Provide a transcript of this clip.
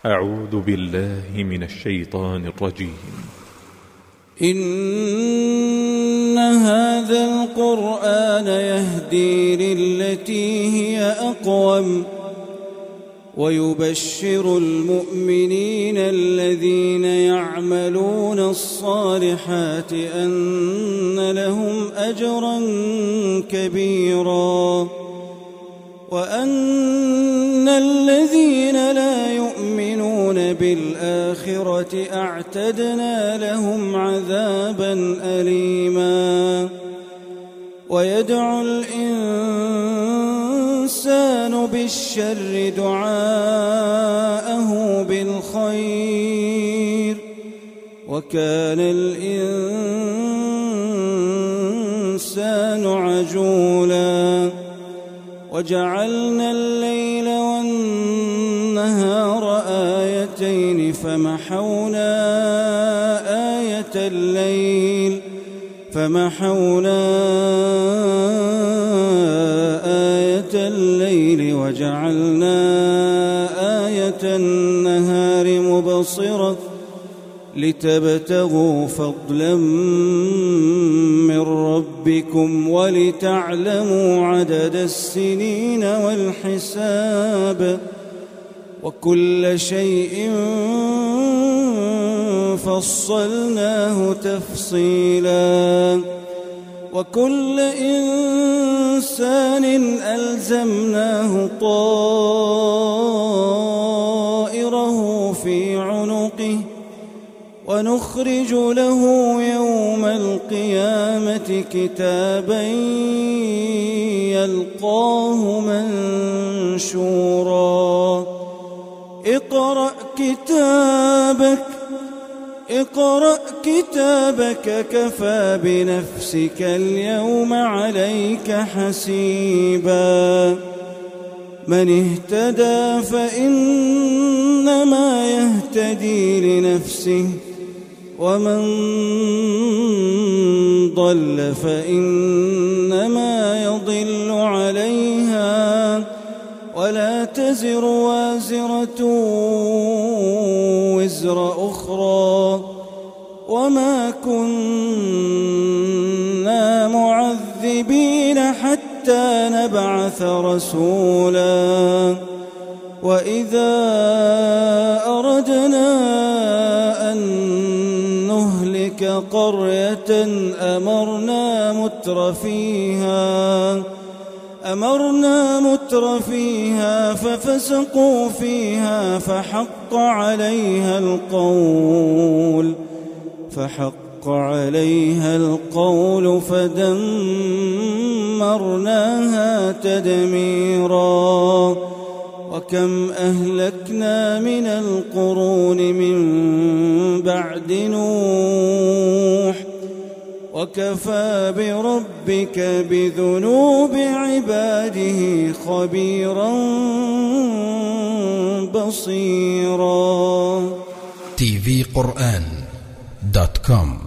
أعوذ بالله من الشيطان الرجيم. إن هذا القرآن يهدي للتي هي أقوم ويبشر المؤمنين الذين يعملون الصالحات أن لهم أجرا كبيرا وأن الذين لا يؤمنون بالآخرة أعتدنا لهم عذابا أليما. ويدعو الإنسان بالشر دعاءه بالخير وكان الإنسان عجولا. وجعلنا الليل والنهار آيتين فمحونا آية الليل وجعلنا آية النهار مبصرة لتبتغوا فضلا من ربكم ولتعلموا عدد السنين والحساب وكل شيء فصلناه تفصيلا. وكل إنسان ألزمناه طائره في عنقه ونخرج له يوم القيامة كتابا يلقاه منشورا. اقرأ كتابك كفى بنفسك اليوم عليك حسيبا. من اهتدى فإنما يهتدي لنفسه ومن ضل فإنما يضل عليها ولا تزر وازرة وزر أخرى وما كنا معذبين حتى نبعث رسولا. وإذا أردنا أن نهلك قرية أمرنا متر فيها ففسقوا فيها فحق عليها القول فدمرناها تدميرا. وكم أهلكنا من القرون من بعد نوح وكفى بربك بذنوب عباده خبيرا بصيرا. tvquran.com